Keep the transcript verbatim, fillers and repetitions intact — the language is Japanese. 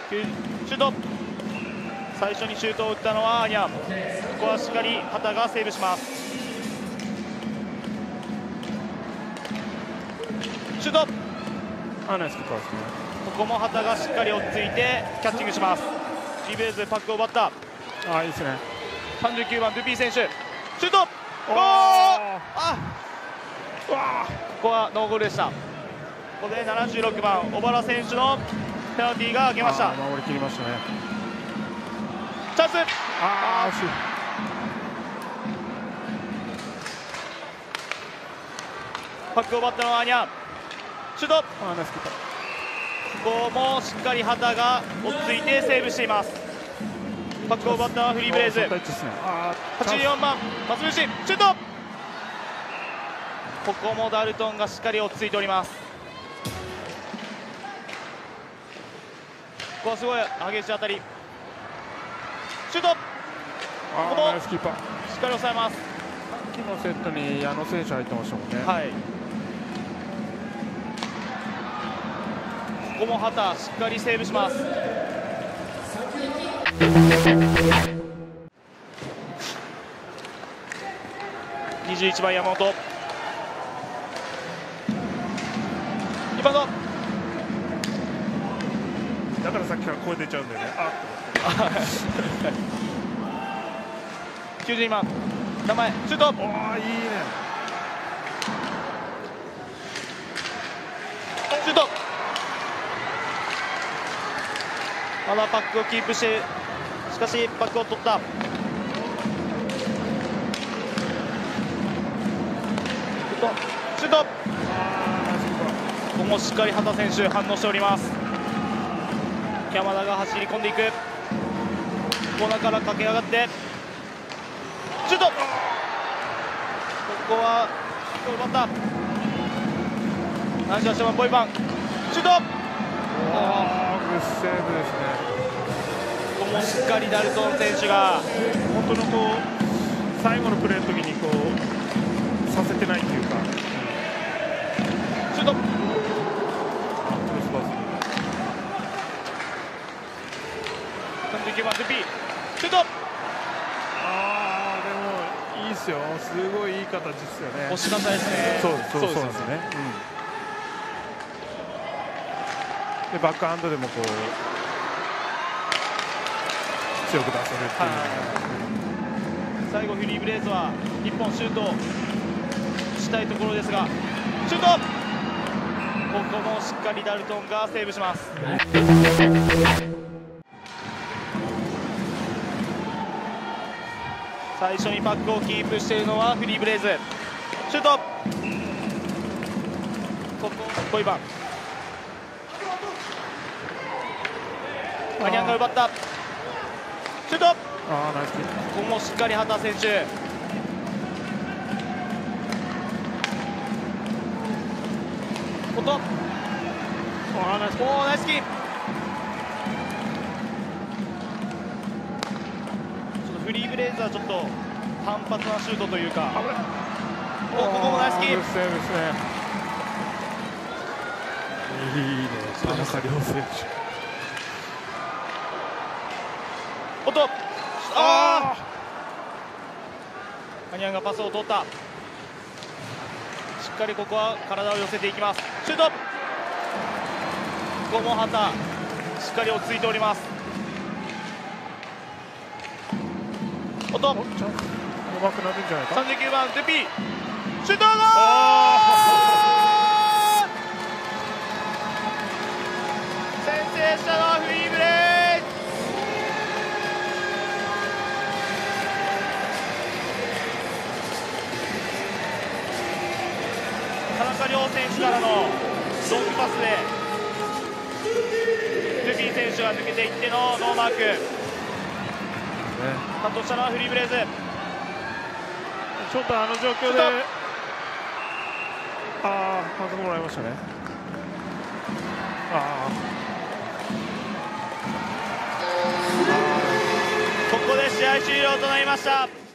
シュート。最初にシュートを打ったのはアニャン。ここはしっかり畑がセーブします。シュート。 あ、ナイスキーパーですね。 ここも畑がしっかり追っついてキャッチングします。ジーベーズパックを奪った。 あ、いいですね。 さんじゅうきゅうばんドゥピー選手、シュート。おー、あ、うわー、ここはノーゴールでした。ここでななじゅうろくばん小原選手のペナルティーが明けました。 守り切りましたね。 チャンス。 あー、惜しい。 パックを奪ったのはアニャン。シュート。 あ、ナイスキーパー。 ここもしっかり畑が追っついてセーブしています。パックを奪ったのはフリーブレイズ。はちじゅうよんばん松藤、シュート。ここもダルトンがしっかり追っついております。ここはすごい激しい当たり。シュート。ここもナイスキーパー。 しっかり抑えます。 さっきのセットに矢野選手入ってましたもんね。 はい。ここも畑しっかりセーブします。にじゅういちばん山本。リバウンド。 だからさっきから声出ちゃうんだよね。あきゅうじゅうにばん名前シュート。 おー、いいね。 シュート。まだパックをキープして、しかしパックを取った。シュート。ここもしっかり畑選手反応しております。山田が走り込んでいく。コーナーから駆け上がってシュート。ここは奪った。ななじゅうはちばんボイパンシュート。 ああ、グッセーブですね。 ここもしっかりダルトン選手が本当のこう最後のプレーの時にこうさせてないっていうか。 シュート。さんじゅうきゅうばんドゥピーシュート。 ああ、でもいいですよ。すごいいい形ですよね。 押し方ですね。 そうそうそうですね。でバックハンドでもこう強く出せるっていう、 はい、最後フリーブレイズは一本シュートしたいところですがシュート。ここもしっかりダルトンがセーブします。最初にパックをキープしているのはフリーブレイズ。シュート。ここボイバンアニャンが奪った。シュート。 あー、ナイスキー。 ここもしっかり畑選手。ことあー、ナイスキー。 おー、ナイスキー。ちょっとフリーブレイズはちょっと単発なシュートというか。お、ここもナイスキー。 グッセーブですね。いいね、田中亮選手。 おっと、あー、アニャンがパスを取った。しっかりここは体を寄せていきます。シュート。ここも畑しっかり落ち着いております。おっと、 うまくなるんじゃないか。 さんじゅうきゅうばんデピーシュート。先制したのはフリーブレイ。田中亮選手からのロングパスでルビー選手が抜けていってのノーマーク。担当したのはフリーブレイズ。 ちょっとあの状況で、ああ、反則もらいましたね。あここで試合終了となりました。